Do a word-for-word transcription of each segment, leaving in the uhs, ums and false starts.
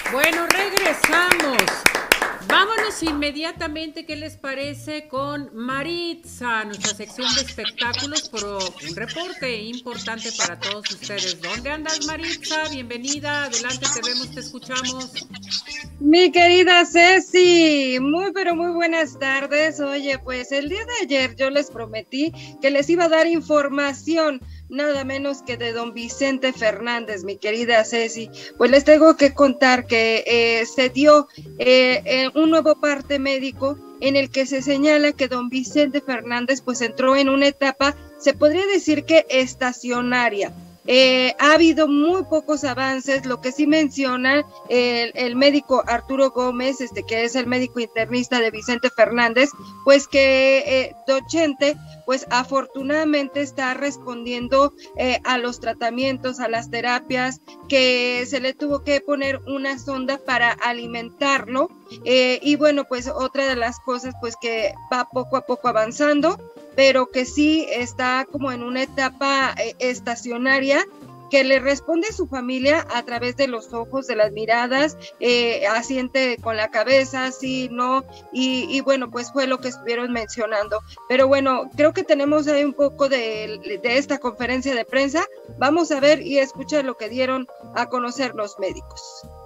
Bueno, regresamos. Vámonos inmediatamente, ¿qué les parece? Con Maritza, nuestra sección de espectáculos, por un reporte importante para todos ustedes. ¿Dónde andas, Maritza? Bienvenida, adelante, te vemos, te escuchamos. Mi querida Ceci, muy pero muy buenas tardes. Oye, pues el día de ayer yo les prometí que les iba a dar información, nada menos que de don Vicente Fernández, mi querida Ceci. Pues les tengo que contar que eh, se dio eh, eh, un nuevo parte médico en el que se señala que don Vicente Fernández pues entró en una etapa, se podría decir que estacionaria. Eh, ha habido muy pocos avances. Lo que sí menciona el, el médico Arturo Gómez, este que es el médico internista de Vicente Fernández, pues que eh, Don Chente, pues afortunadamente está respondiendo eh, a los tratamientos, a las terapias, que se le tuvo que poner una sonda para alimentarlo, eh, y bueno, pues otra de las cosas pues que va poco a poco avanzando, pero que sí está como en una etapa eh, estacionaria, que le responde su familia a través de los ojos, de las miradas, eh, asiente con la cabeza, sí, no, y, y bueno, pues fue lo que estuvieron mencionando. Pero bueno, creo que tenemos ahí un poco de, de esta conferencia de prensa. Vamos a ver y escuchar lo que dieron a conocer los médicos.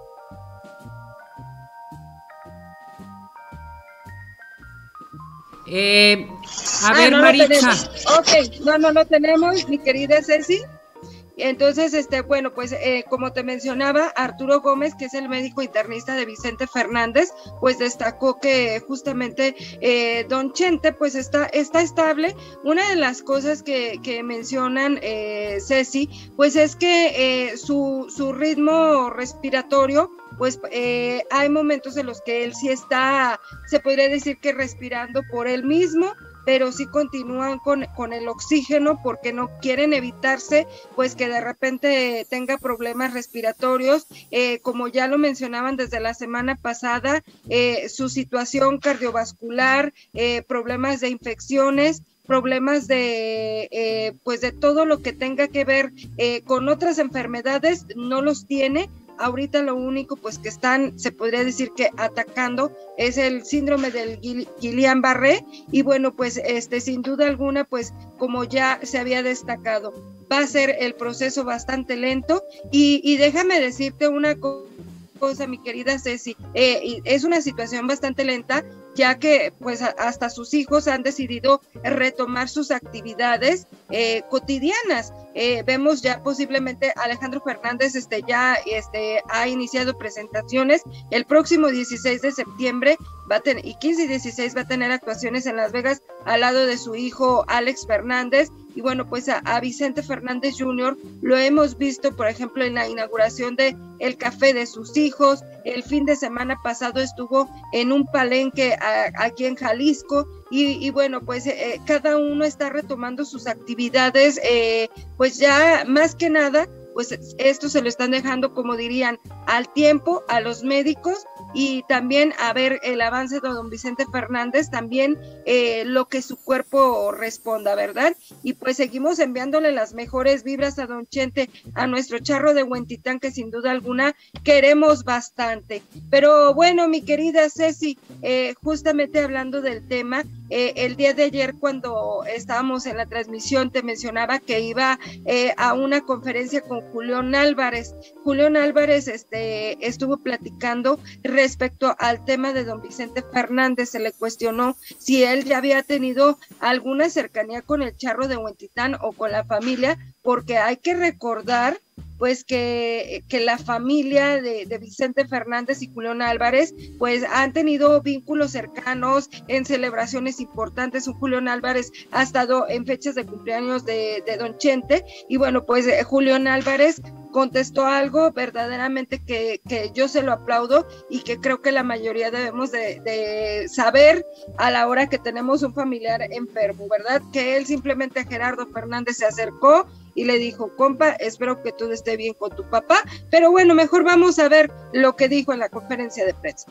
Eh, a ah, ver, no Maritza. Ok, no, no lo tenemos, mi querida Ceci. Entonces, este, bueno, pues eh, como te mencionaba, Arturo Gómez, que es el médico internista de Vicente Fernández, pues destacó que justamente eh, Don Chente pues está, está estable. Una de las cosas que, que mencionan eh, Ceci, pues es que eh, su, su ritmo respiratorio, pues eh, hay momentos en los que él sí está, se podría decir que respirando por él mismo, pero sí continúan con, con el oxígeno porque no quieren evitarse pues que de repente tenga problemas respiratorios, eh, como ya lo mencionaban desde la semana pasada, eh, su situación cardiovascular, eh, problemas de infecciones, problemas de eh, pues de todo lo que tenga que ver eh, con otras enfermedades, no los tiene. Ahorita lo único pues que están, se podría decir que atacando es el síndrome del Guillain-Barré, y bueno, pues este sin duda alguna, pues como ya se había destacado, va a ser el proceso bastante lento, y, y déjame decirte una cosa, mi querida Ceci, eh, es una situación bastante lenta, ya que pues hasta sus hijos han decidido retomar sus actividades eh, cotidianas. Eh, vemos ya posiblemente Alejandro Fernández este, ya este, ha iniciado presentaciones. El próximo dieciséis de septiembre va a tener, y quince y dieciséis va a tener actuaciones en Las Vegas al lado de su hijo Alex Fernández. Y bueno, pues a, a Vicente Fernández junior lo hemos visto, por ejemplo, en la inauguración de El Café de sus hijos. El fin de semana pasado estuvo en un palenque a, aquí en Jalisco, y, y bueno, pues eh, cada uno está retomando sus actividades, eh, pues ya más que nada, pues esto se lo están dejando, como dirían, al tiempo, a los médicos, y también a ver el avance de don Vicente Fernández, también eh, lo que su cuerpo responda, ¿verdad? Y pues seguimos enviándole las mejores vibras a don Chente, a nuestro charro de Huentitán, que sin duda alguna queremos bastante. Pero bueno, mi querida Ceci, eh, justamente hablando del tema, eh, el día de ayer cuando estábamos en la transmisión te mencionaba que iba eh, a una conferencia con Julián Álvarez. Julián Álvarez este, estuvo platicando respecto al tema de don Vicente Fernández. Se le cuestionó si él ya había tenido alguna cercanía con el charro de Huentitán o con la familia, porque hay que recordar pues que, que la familia de, de Vicente Fernández y Julián Álvarez pues han tenido vínculos cercanos en celebraciones importantes. Un Julián Álvarez ha estado en fechas de cumpleaños de, de don Chente, y bueno, pues eh, Julián Álvarez contestó algo verdaderamente que, que yo se lo aplaudo, y que creo que la mayoría debemos de, de saber a la hora que tenemos un familiar enfermo, ¿verdad? Que él simplemente, a Gerardo Fernández, se acercó y le dijo: compa, espero que todo esté bien con tu papá. Pero bueno, mejor vamos a ver lo que dijo en la conferencia de prensa.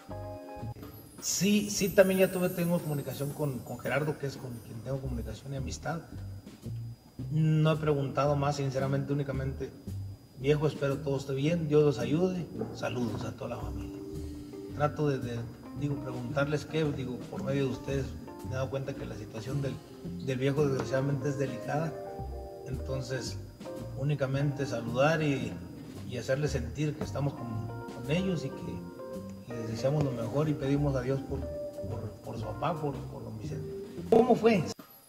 Sí, sí, también ya tuve, tengo comunicación con, con Gerardo, que es con quien tengo comunicación y amistad. No he preguntado más, sinceramente, únicamente viejo, espero todo esté bien, Dios los ayude, saludos a toda la familia. Trato de, de digo, preguntarles qué, digo, por medio de ustedes me he dado cuenta que la situación del, del viejo desgraciadamente es delicada, entonces únicamente saludar y, y hacerles sentir que estamos con, con ellos y que y les deseamos lo mejor y pedimos a Dios por, por, por su papá, por, por don Vicente. ¿Cómo fue?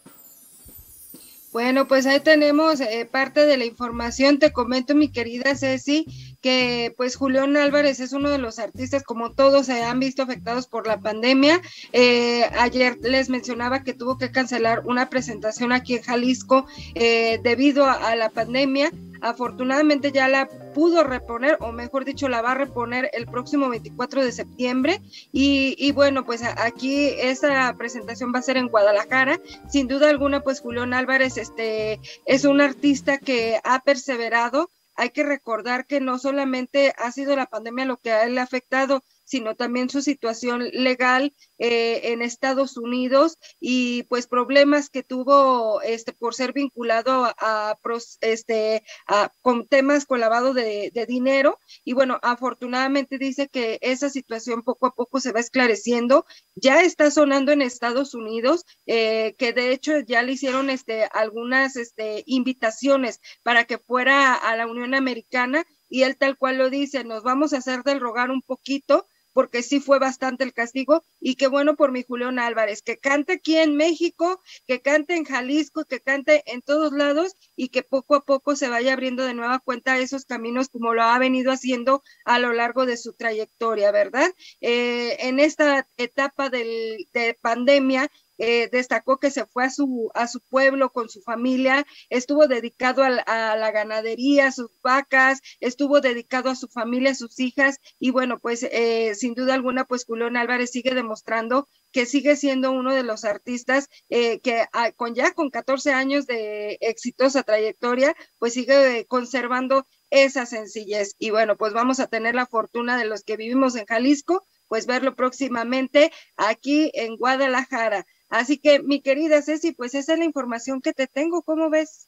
Bueno, pues ahí tenemos eh, parte de la información. Te comento, mi querida Ceci, que pues Julián Álvarez es uno de los artistas, como todos se han visto afectados por la pandemia. Eh, ayer les mencionaba que tuvo que cancelar una presentación aquí en Jalisco eh, debido a, a la pandemia. Afortunadamente ya la pudo reponer, o mejor dicho, la va a reponer el próximo veinticuatro de septiembre, y, y bueno, pues aquí esa presentación va a ser en Guadalajara. Sin duda alguna, pues Julián Álvarez este, es un artista que ha perseverado. Hay que recordar que no solamente ha sido la pandemia lo que a él le ha afectado, sino también su situación legal eh, en Estados Unidos y pues problemas que tuvo este, por ser vinculado a, a, este, a con temas con lavado de, de dinero. Y bueno, afortunadamente dice que esa situación poco a poco se va esclareciendo. Ya está sonando en Estados Unidos, eh, que de hecho ya le hicieron este, algunas este, invitaciones para que fuera a la Unión Americana, y él tal cual lo dice: nos vamos a hacer del rogar un poquito, porque sí fue bastante el castigo, y qué bueno por mi Julián Álvarez, que cante aquí en México, que cante en Jalisco, que cante en todos lados, y que poco a poco se vaya abriendo de nueva cuenta esos caminos como lo ha venido haciendo a lo largo de su trayectoria, ¿verdad? Eh, en esta etapa del, de pandemia, Eh, destacó que se fue a su, a su pueblo con su familia, estuvo dedicado a, a la ganadería, a sus vacas, estuvo dedicado a su familia, a sus hijas, y bueno, pues eh, sin duda alguna, pues Julián Álvarez sigue demostrando que sigue siendo uno de los artistas eh, que a, con ya con catorce años de exitosa trayectoria, pues sigue conservando esa sencillez. Y bueno, pues vamos a tener la fortuna de los que vivimos en Jalisco, pues verlo próximamente aquí en Guadalajara. Así que, mi querida Ceci, pues esa es la información que te tengo. ¿Cómo ves?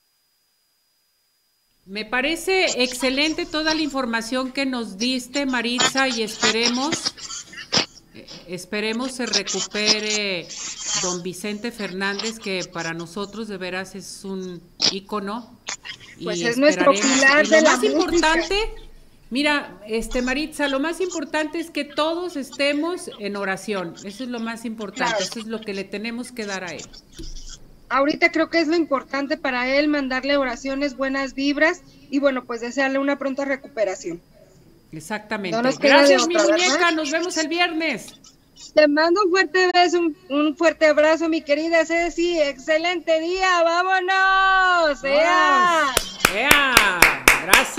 Me parece excelente toda la información que nos diste, Maritza, y esperemos, eh, esperemos se recupere don Vicente Fernández, que para nosotros de veras es un ícono. Pues y es nuestro pilar de la música. Lo más importante, mira, este Maritza, lo más importante es que todos estemos en oración. Eso es lo más importante, claro. Eso es lo que le tenemos que dar a él. Ahorita creo que es lo importante para él, mandarle oraciones, buenas vibras, y bueno, pues desearle una pronta recuperación. Exactamente. No Gracias, otra, mi muñeca, ¿verdad? Nos vemos el viernes. Te mando un fuerte beso, un, un fuerte abrazo, mi querida Ceci. Excelente día, vámonos. ¡Ea! ¡Ea! Gracias.